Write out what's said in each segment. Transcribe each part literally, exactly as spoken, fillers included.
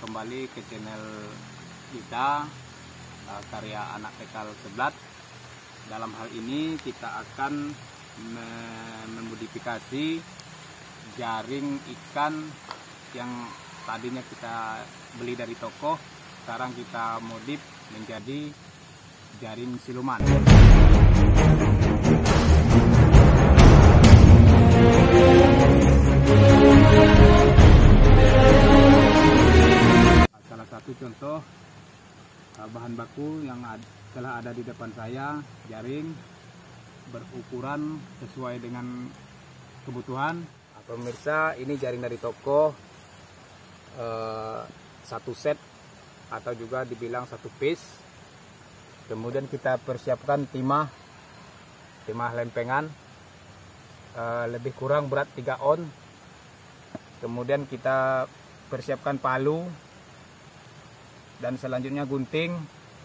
kembali ke channel kita, uh, karya anak Pekal Seblat. Dalam hal ini kita akan memodifikasi jaring ikan yang tadinya kita beli dari toko, sekarang kita modif menjadi jaring siluman. Salah satu contoh bahan baku yang telah ada di depan saya, jaring berukuran sesuai dengan kebutuhan. Nah, pemirsa, ini jaring dari toko, eh, satu set atau juga dibilang satu piece. Kemudian kita persiapkan timah, timah lempengan, eh, lebih kurang berat tiga on. Kemudian kita persiapkan palu, dan selanjutnya gunting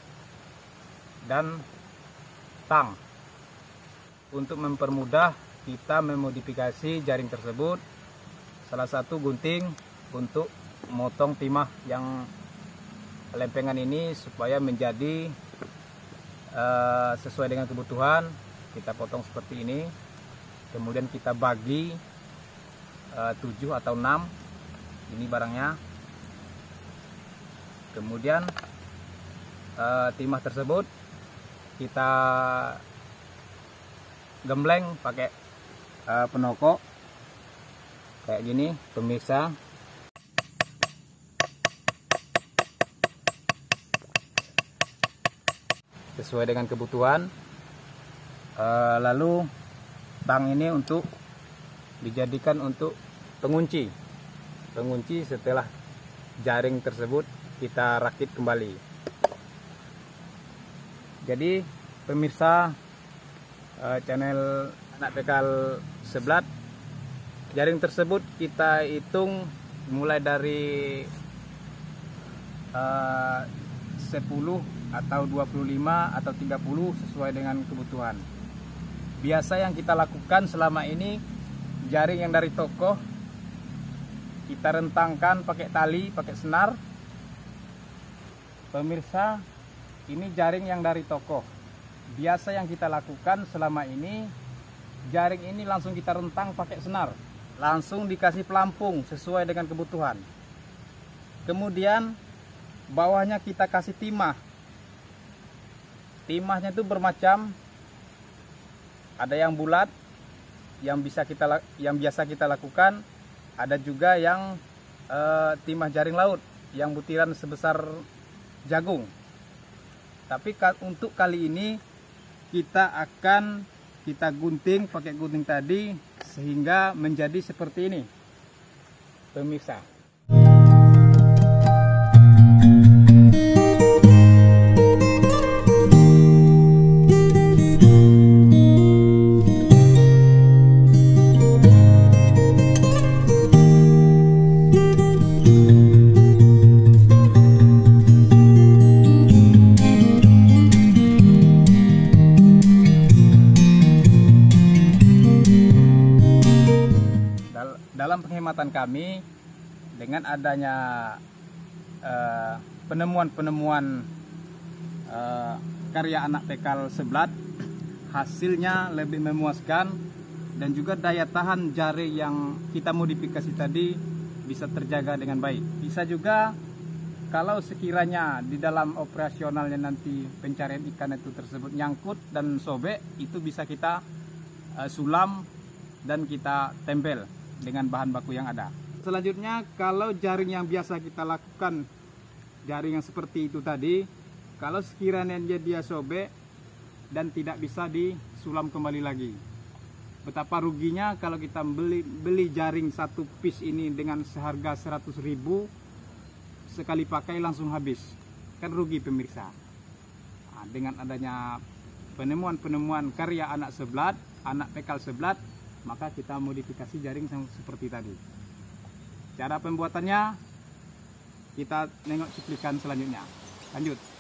dan tang. Untuk mempermudah kita memodifikasi jaring tersebut, salah satu gunting untuk memotong timah yang lempengan ini supaya menjadi uh, sesuai dengan kebutuhan. Kita potong seperti ini, kemudian kita bagi uh, tujuh atau enam, ini barangnya. Kemudian uh, timah tersebut kita gembleng pakai uh, penokok kayak gini, pemirsa. Sesuai dengan kebutuhan. Uh, lalu tang ini untuk dijadikan untuk pengunci. Pengunci setelah jaring tersebut kita rakit kembali. Jadi pemirsa uh, channel Anak Pekal Seblat, jaring tersebut kita hitung mulai dari uh, sepuluh atau dua puluh lima atau tiga puluh sesuai dengan kebutuhan. Biasa yang kita lakukan selama ini, jaring yang dari toko kita rentangkan pakai tali, pakai senar. Pemirsa, ini jaring yang dari toko. Biasa yang kita lakukan selama ini, jaring ini langsung kita rentang pakai senar, langsung dikasih pelampung sesuai dengan kebutuhan. Kemudian bawahnya kita kasih timah. Timahnya itu bermacam, ada yang bulat, yang bisa kita yang biasa kita lakukan, ada juga yang eh, timah jaring laut yang butiran sebesar jagung. Tapi untuk kali ini kita akan kita gunting pakai gunting tadi sehingga menjadi seperti ini, pemirsa. Dalam penghematan kami, dengan adanya penemuan-penemuan uh, uh, karya anak Pekal Seblat, hasilnya lebih memuaskan dan juga daya tahan jaring yang kita modifikasi tadi bisa terjaga dengan baik. Bisa juga kalau sekiranya di dalam operasionalnya nanti pencarian ikan itu tersebut nyangkut dan sobek, itu bisa kita uh, sulam dan kita tempel dengan bahan baku yang ada. Selanjutnya, kalau jaring yang biasa kita lakukan, jaring yang seperti itu tadi, kalau sekiranya dia, dia sobek dan tidak bisa disulam kembali lagi, betapa ruginya kalau kita beli, beli jaring satu piece ini dengan seharga seratus ribu, sekali pakai langsung habis, kan rugi pemirsa. Nah, dengan adanya penemuan-penemuan karya anak Seblat, anak Pekal Seblat, maka kita modifikasi jaring seperti tadi. Cara pembuatannya kita nengok cuplikan selanjutnya. Lanjut.